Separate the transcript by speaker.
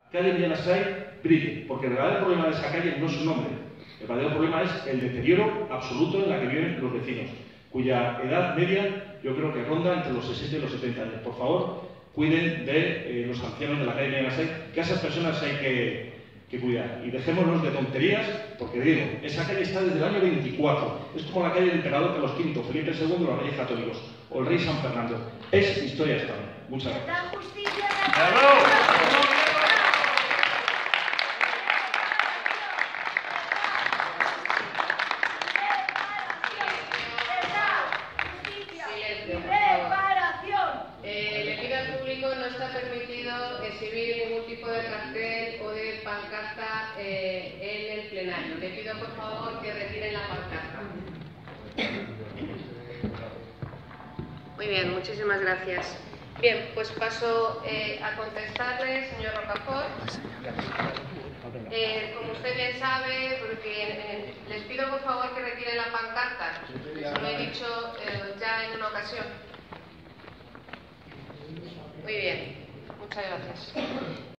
Speaker 1: calle Villanasay brille, porque el verdadero problema de esa calle no es su nombre. El verdadero problema es el deterioro absoluto en la que viven los vecinos, cuya edad media yo creo que ronda entre los 60 y los 70 años. Por favor, cuiden de los ancianos de la calle Villanasay, que a esas personas hay que cuidar. Y dejémonos de tonterías, porque digo, esa calle está desde el año 24. Es como la calle del emperador Carlos V, Felipe II, los Reyes Católicos, o el Rey San Fernando. Es historia esta. Muchas gracias.
Speaker 2: Le pido al público, no está permitido exhibir ningún tipo de cartel o de pancarta en el plenario. Le pido por favor que retiren la pancarta. Muy bien, muchísimas gracias. Bien, pues paso a contestarle, señor Rocafort. Como usted bien sabe, porque les pido por favor que retiren la pancarta. Lo he dicho ya en una ocasión. Muy bien, muchas gracias.